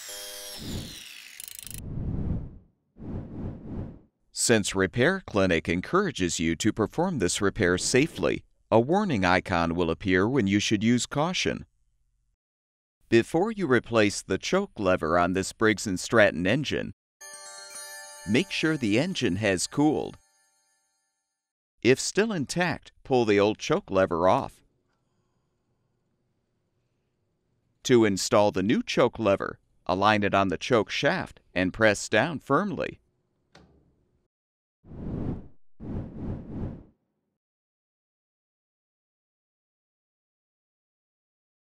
Since Repair Clinic encourages you to perform this repair safely, a warning icon will appear when you should use caution. Before you replace the choke lever on this Briggs Stratton engine, make sure the engine has cooled. If still intact, pull the old choke lever off. To install the new choke lever, align it on the choke shaft and press down firmly.